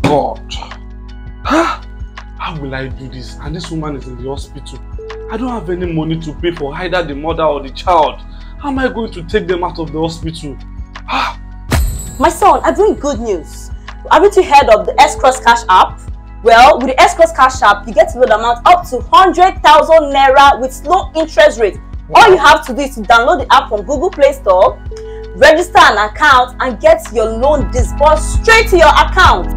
God. Huh? How will I do this? And this woman is in the hospital. I don't have any money to pay for either the mother or the child. How am I going to take them out of the hospital? My son, I bring good news. Haven't you heard of the Xcross Cash app? Well, with the Xcross Cash app, you get to load amount up to 100,000 Naira with low interest rate. Wow. All you have to do is to download the app from Google Play Store, register an account, and get your loan disbursed straight to your account.